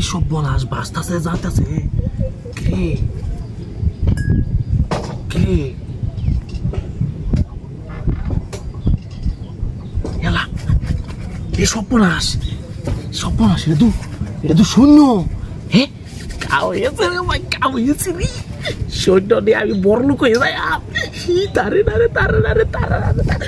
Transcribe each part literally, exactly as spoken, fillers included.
সব বলাস বাস্তাছে যাইতাছে কে কে এলা এই সব বলাস সব বলাস এটা তো এটা তো শূন্য হ্যাঁ কাউ হয়েছে রে ভাই কাউ হয়েছে রে সৈন্য নিয়ে আমি বড় লোক হয়ে যাই তারে নারে তারে নারে তারে নারে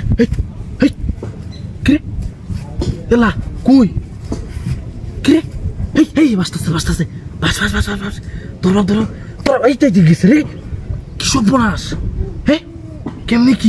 কে এলা কই কে এই এই বাস্তাছে বাস্তাছে বাস বাস বাস বাস ধরো ধরো ধরো এইটাই গেছে রে কি সব বলাস হ্যাঁ কেমনি কি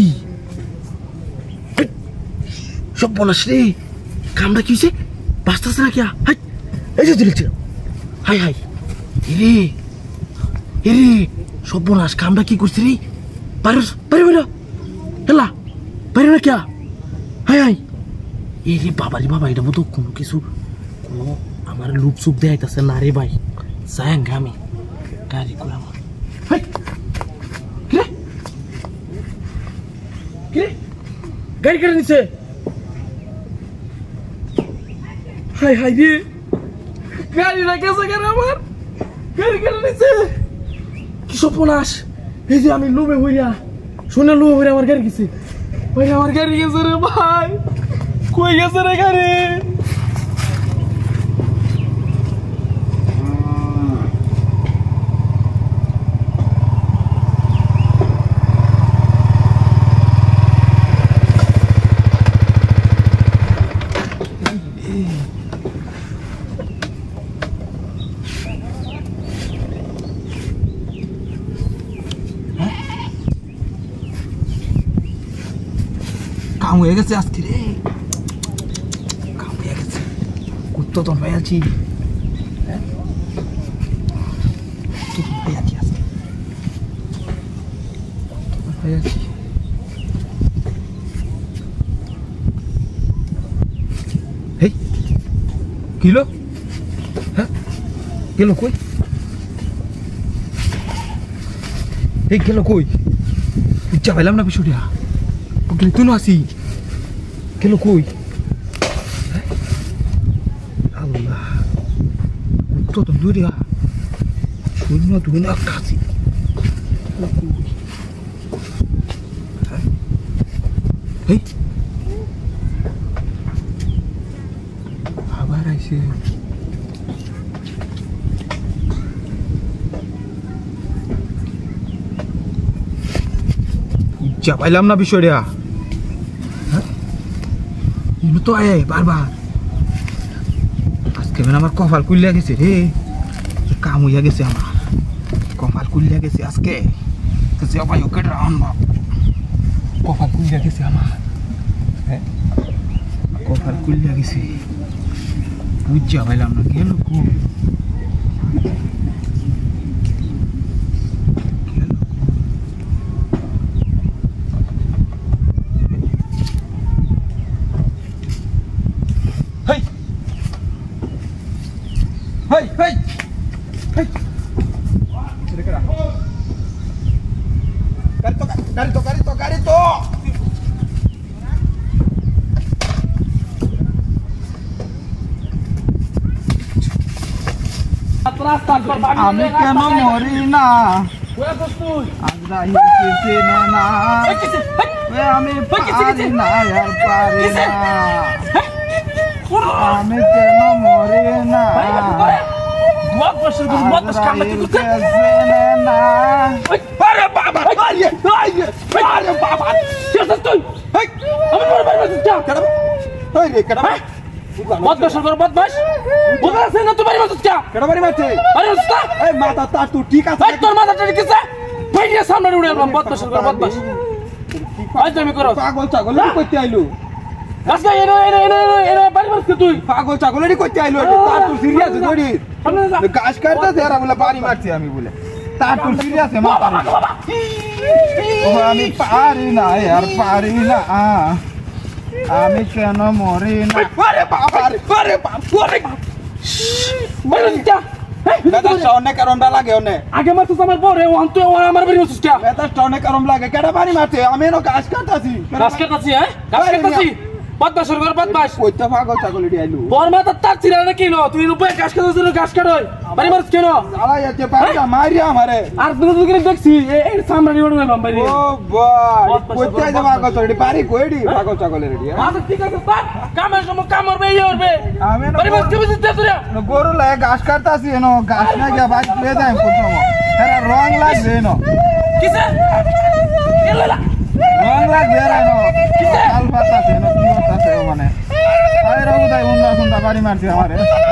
সব বলাস রে কামটা কি হয়েছে বাস্তাছে না কিয়া হাই এই যে দিল হাই হাই এরে এরে সব বলাস কামটা কি করছে রে বাইরে বাইরে বাইরে হেলা বাইরে না কিয়া হাই হাই এরে বাবা রে বাবা এটা মতো কোনো কিছু কোনো আমার লুপ সুপ দেখাইতেছে না রে ভাই যাই আমি গাড়ি করে আমার গাড়ি কেটে নিচ্ছে হাই হাই রে গাড়ি রাখেছে কেন আমার গাড়ি কেটে নিচ্ছে কি সপনাস এই যে আমি লুবে হইয়া শুনে লুবে হইয়া আমার গাড়ি গেছে ভাই আমার গাড়ি গেছে রে ভাই কই গেছে রে গাড়ি কাম হয়ে গেছে আজকে রে কাম হয়ে গেছে কুত্তো তো ভাই আছি ভাই আছি আজকে ভাই আছি হেই কিলো হ্যাঁ গেল কই এই গেল কই বুঝা পাইলাম না বিষয়টা বুঝলি তুই না আসি গেল কই আল্লাহ তো তো দূরে শূন্য দুই না কাছি এই আবার আইছে বুঝা পাইলাম না বিষয়টা তো আয় বারবার আজকে আমার কপাল কুলিয়া গেছে রে কাম হইয়া গেছে আমার কপাল কুলিয়া গেছে আজকে ভাই ওকে আনবা কপাল কুলিয়া গেছে আমার হ্যাঁ কপাল কুলিয়া গেছে বুঝা পাইলাম না গেল Hey, hey, hey. Carito, carito, carito, carito. আমি কেন মরি না আমি পারি না আর পারি না আমি কেন মরি না পাগল ছাগল করতে আইলু তুই পাগল ছাগলেরই করতে আইলো তার তুই সিরিয়াস ধরি গাছ কাটতে তেরা বলে বাড়ি মারছি আমি বলে তার তুই সিরিয়াস মাথা আমি পারি না আর পারি না আমি কেন মরি না আরে বাবা আরে বাবা আরে মারো দিতা বেদাসটা অনেক কারণটা লাগে অনেক আগে মারতো আমার পরে ওন তুই আমার বাড়ি মারছিস কে বেদাসটা অনেক কারণ লাগে কেডা বাড়ি মারতে আমি এনো গাছ কাটতাছি গাছ কাটতাছি হ্যাঁ গাছ কাটতাছি বদমাশ কর বদমাশ কইতা পাগল ছাগল এডি আইলু তোর মাথা তার ছিড়া না কেন তুই রূপে গাছ কাটার গাছ কাটই বাড়ি মারছ কেন আলা যাতে পাগা মারি আমারে আর তুই তো করে দেখছি এই সামনে ওড় গেলাম বাইরে ও ভাই কইতা যে পাগল ছাগল এডি পারি কইডি পাগল ছাগল এডি আচ্ছা ঠিক আছে বাট কামের সময় কাম করবে এই করবে আমি বাড়ি মারছ কি বুঝছিস তুই গরু লাগে ঘাস কাটতাছি এনো ঘাস না গিয়া বাজ লয়ে যাই কোন এরা রং লাগবে এনো কিসে এলা রং লাগবে এরা এনো কিসে আল পাতাছে এনো কি হতাছে মানে আরে রাউ দাই উন্ডা সুন্দা বাড়ি মারছি আমারে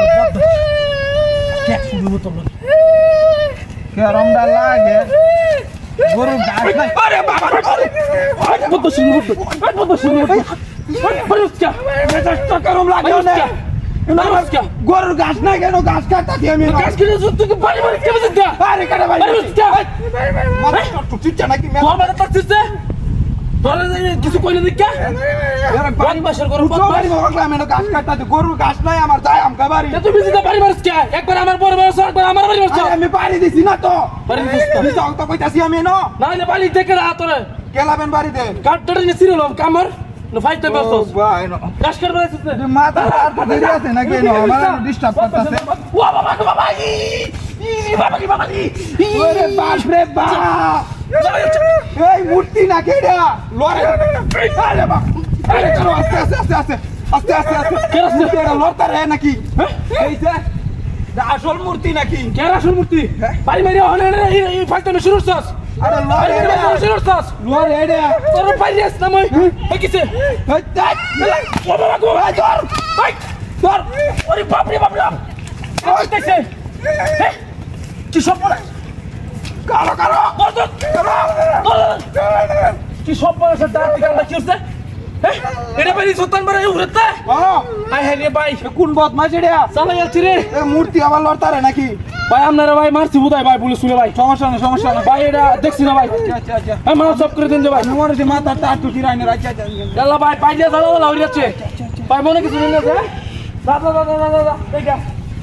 কে শুনবো তো কে রংডা লাগে গরু ঘাস নাই আরে বাবা আরে কত শুনবো কত শুনবো আরে কি মেজাজটা গরম লাগে না গরুর ঘাস নাই কেন ঘাস কাটতাছি আমি গাছ কিনে তুই বাড়ি মারছ কি বুঝছিস আরে কাটা ভাই মারছ তুই নাকি মে তোর মাথা তাছিস তোর কিছু কইলে দেখ কে বাড়ি মাসের গরু তো বাড়ি বকলাম এনো ঘাস কাটতাছি গরুর ঘাস নাই আমার যাই আমকা বাড়ি তুই বিজিতে বাড়ি মারছ কে একবার আমার বড় বড় একবার আমার বাড়ি মারছ আমি বাড়ি দিছি না তো বাড়ি দিছিস তো দিছাও তো কইতাছি আমি এনো না না বাড়ি দেখে না তোরে কেলাবেন বাড়ি দে কাটটা নিয়ে ছিড়ল কামর না ফাইতে মারছস ভাই এনো গাছ কাটবা দিছিস যে মাথা আর তো দেরি আছে নাকি এনো আমার ডিস্টার্ব করতাছে ও বাবা বাবা ই বাবা কি বাবা ই ওরে বাপ রে বাপ এই মূর্তি না কেডা লরে আরে বাপ আরে চলো আস্তে আস্তে আস্তে আস্তে আস্তে আস্তে আস্তে কেরা মূর্তি এটা লড়তা রে নাকি এই যে আসল মূর্তি নাকি কে আসল মূর্তি বাড়ি মারি হলে এই ফাইতে না শুরু করছস আরে লরে শুরু করছস লরে এটা তোর বাড়ি আস না মই এই কিছে এই দেখ ও বাবা গো ধর ভাই ধর ওরে বাপ রে বাপ রে ওই দেখছে কি সব পড়ে কারো কারো ধর ধর কি সব পড়ে সেটা ঠিকানা কি হচ্ছে হ্যাঁ এটা বাড়ি সুলতান বাড়ি উড়তে ও আই হে রে ভাই কোন বদমাশ এটা চালা যাচ্ছি রে এই মূর্তি আবার লড়তা রে নাকি ভাই আপনারা ভাই মারছি বুঝাই ভাই পুলিশ শুনে ভাই সমস্যা না সমস্যা না ভাই এটা দেখছি না ভাই আচ্ছা আচ্ছা হ্যাঁ মার সব করে দিন যে ভাই আমার যে মাথা তার টুটি রাইনে রাখা যায় আল্লাহ ভাই পাইলে চালা লাউরি যাচ্ছে ভাই মনে কিছু নেই না দাদা দাদা দাদা দাদা দেখা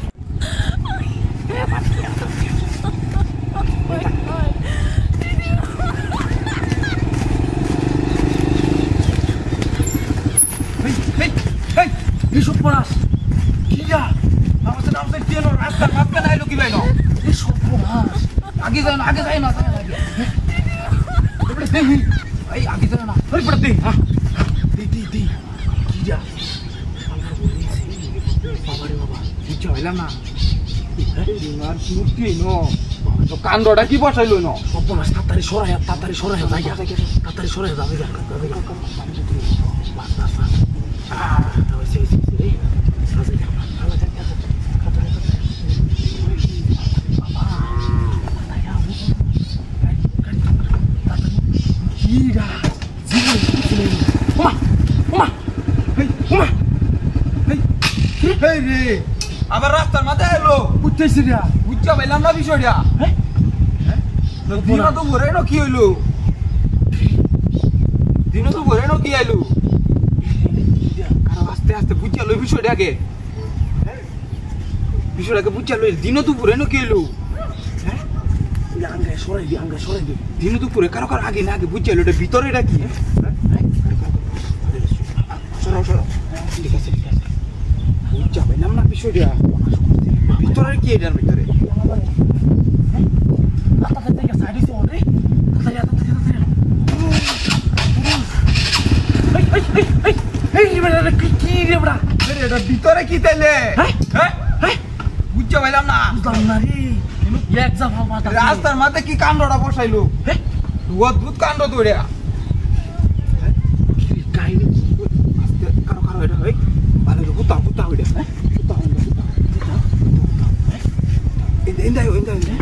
এসব পড়াস কি যা আমাদের আমাদের কেন রাস্তা রাস্তা নাই লোকি লাইনো এসব পড়াস আগে যাও না আগে যাই না আগে এই আগে যাও না ওই পড়া দে হ্যাঁ দে দে দে কি যা বাবারে বাবা বুঝছো হইলাম না আর মূর্তি নো তো কাণ্ডটা কি বসাইলো নো সব পড়াস তাড়াতাড়ি সরাই তাড়াতাড়ি সরাই যা তাড়াতাড়ি সরাই যা যা বাস বাস বাস আহ ওই সেই সেই রে সাজে যা ভালো যা যা Gila, gila, gila. Uma, uma, hey, uma, hey, এই রে আবার রাস্তার মাথায় এলো উঠতেছি রে। বুঝছো পাইলাম না বিষয়টা হ্যাঁ? দিন তো ভরে নো কি হইলো দিন তো ভরে নো কি আইলো কারণ আস্তে আস্তে বুঝছো লই বিষয়টা আগে বিষয়টাকে বুঝছো লই দিন তো ভরে নো কি হইলো আঙ্গায় সরাই দি, আঙ্গায় সরাই দি। দিন তো ভরে কারো কারো আগে না আগে বুঝছো এটা ভিতরে এটা কি সরাও সরাও ঠিক আছে ঠিক আছে বুঝছো পাইলাম না বিষয়টা ভিতরে কি এটার ভিতরে তাড়াতাড়ি থেকে সাইড হইছে ওরে। তাড়াতাড়ি, তাড়াতাড়ি, তাড়াতাড়ি। এই, এই, এই, এই, এই, রে বেটা, রে, কি- কি রে বেটা? এটা ভিতরে কি তাইলে হ্যাঁ? হ্যাঁ হ্যাঁ? বুঝছো পাইলাম না বুঝলাম না রে। এক যা ভাব মাথা। রাস্তার মাথায় কি কাণ্ডটা বসাইলো হ্যাঁ? অদ্ভুত কাণ্ড তো এটা কি রে, কাহিনী? আস্তে কারো কারো এটা হয় ভালো করে হুতা হুতা হইটা হ্যাঁ হুতা হুতা হুতা ইন্দা ইন্দা ইন্দা ইন্দা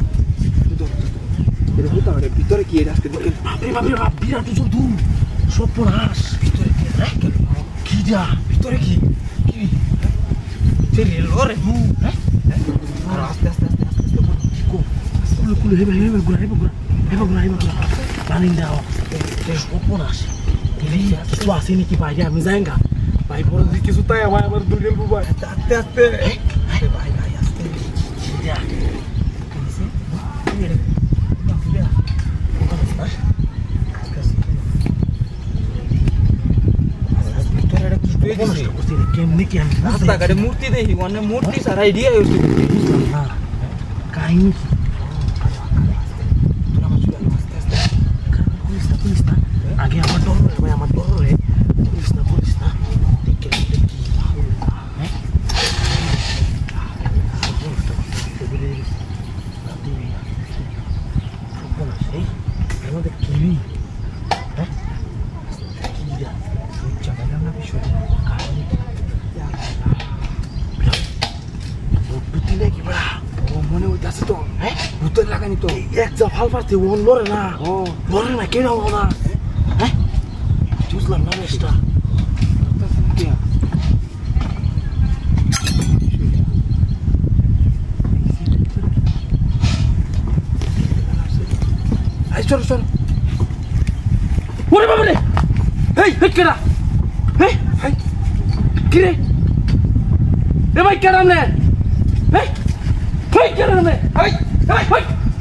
এটা হুতা হইটা ভিতরে কি এটা আস্তে দেখেন বাপরে, বাপরে, বাপ, বিরাট উঁচু দূর। সর্বনাশ। ভিতরে কি হ্যাঁ কি যা? ভিতরে কি কি? ছেলে এলো রে। হ্যাঁ? আর আস্তে আস্তে আস্তে আস্তে আস্তে কো, কুলু, কুলু, হেবে, হেবে, ঘুরা, হেবে, ঘুরা, হেবে, ঘুরা, হেবে, ঘুরা। পানি দাও। এই সর্বনাশ। এই, কিছু আছে নাকি বাইরে? আমি যাই গা। ভাই বড় যদি কিছু তাই আমার আবার দূরে বুবা। আস্তে আস্তে আস্তে ভাই ভাই আস্তে যা। কি রে? না, কি রে? ওখানে আছে না? ভিতরে এটা করছে করছি রে, কেমনে কি আমি রাস্তাঘাটে মূর্তি দেখি মানে মূর্তি ছাড়া এদিকে হইছে বুঝলাম না কাহিনী কি তোরা আমার চলে আস্তে আস্তে পুলিশ না পুলিশ না আগে আমার ডর রে ভাই আমার ডর রে পুলিশ না পুলিশ না দেখে দেখে কি হ্যাঁ এই আমাদের কিনি হ্যাঁ কি যা সহ্য করলাম না বিষয় কাহিনী বুদ্ধি নাকি বড়া ও মনে হইতাছে তো হ্যাঁ ভূতের লাগানি তো এক যা ভাল পারতে ও লড়ে না ও লড়ে না কেন হবো না হ্যাঁ বুঝলাম না মেশটা এই চলো চলো ওরে বাবা রে এই এই কেডা এই এই কি রে এ ভাই কেডা নে এই এই কেডা নে এই এই এই